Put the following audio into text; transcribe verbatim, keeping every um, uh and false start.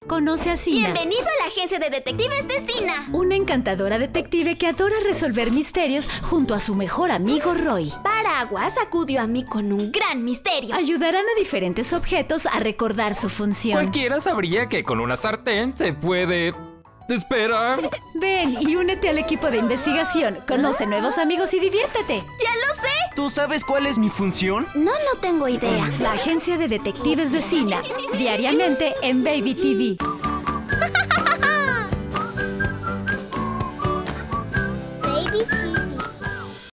Conoce a Sina. Bienvenido a la agencia de detectives de Sina. Una encantadora detective que adora resolver misterios junto a su mejor amigo Roy. Paraguas acudió a mí con un gran misterio. Ayudarán a diferentes objetos a recordar su función. Cualquiera sabría que con una sartén se puede... Espera. Ven y únete al equipo de investigación. Conoce nuevos amigos y diviértete. ¡Ya lo sé! ¿Tú sabes cuál es mi función? No, no tengo idea. La agencia de detectives de Sina. Diariamente en Baby T V.